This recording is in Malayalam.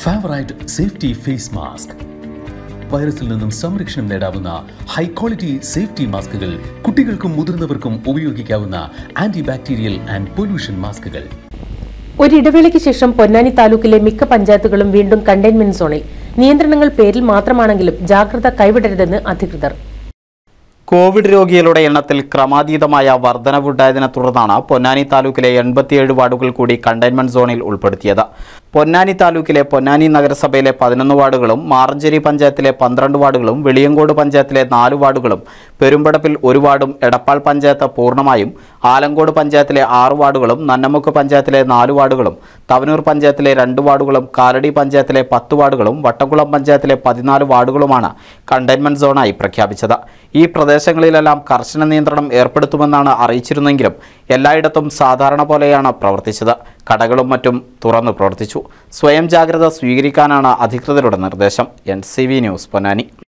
Favourite safety face mask. വൈറസിൽ നിന്നും സംരക്ഷണം നേടാവുന്ന ഹൈ ക്വാളിറ്റി സേഫ്റ്റി മാസ്കുകൾ, കുട്ടികൾക്കും മുതിർന്നവർക്കും ഉപയോഗിക്കാവുന്ന ആന്റി ബാക്ടീരിയൽ ആൻഡ് പൊല്യൂഷൻ മാസ്കുകൾ. ഒരിടവേളയ്ക്ക് ശേഷം പൊന്നാനി താലൂക്കിലെ മിക്ക പഞ്ചായത്തുകളും വീണ്ടും കണ്ടെയ്ൻമെന്റ് സോണിൽ. നിയന്ത്രണങ്ങൾ പേരിൽ മാത്രമാണെങ്കിലും ജാഗ്രത കൈവിടരുതെന്ന് അധികൃതർ. കോവിഡ് രോഗികളുടെ എണ്ണത്തിൽ ക്രമാതീതമായ വർധനവുണ്ടായതിനെ തുടർന്നാണ് പൊന്നാനി താലൂക്കിലെ 87 വാർഡുകൾ കൂടി കണ്ടെയ്ൻമെന്റ് സോണിൽ ഉൾപ്പെടുത്തിയത്. പൊന്നാനി താലൂക്കിലെ പൊന്നാനി നഗരസഭയിലെ 11 വാർഡുകളും മാറഞ്ചേരി പഞ്ചായത്തിലെ 12 വാർഡുകളും വെളിയങ്കോട് പഞ്ചായത്തിലെ 4 വാർഡുകളും പെരുമ്പടപ്പിൽ 1 വാർഡും എടപ്പാൾ പഞ്ചായത്ത് പൂർണ്ണമായും, ആലങ്കോട് പഞ്ചായത്തിലെ 6 വാർഡുകളും നന്നമുക്ക് പഞ്ചായത്തിലെ 4 വാർഡുകളും തവനൂർ പഞ്ചായത്തിലെ 2 വാർഡുകളും കാലടി പഞ്ചായത്തിലെ 10 വാർഡുകളും വട്ടക്കുളം പഞ്ചായത്തിലെ 14 വാർഡുകളുമാണ് കണ്ടെയ്ൻമെന്റ് സോണായി പ്രഖ്യാപിച്ചത്. ഈ പ്രദേശങ്ങളിലെല്ലാം കർശന നിയന്ത്രണം ഏർപ്പെടുത്തുമെന്നാണ് അറിയിച്ചിരുന്നെങ്കിലും എല്ലായിടത്തും സാധാരണ പോലെയാണ് പ്രവർത്തിച്ചത്. കടകളും മറ്റും തുറന്നു പ്രവർത്തിച്ചു. സ്വയം ജാഗ്രത സ്വീകരിക്കാനാണ് അധികൃതരുടെ നിർദ്ദേശം. NCV news, Ponnani.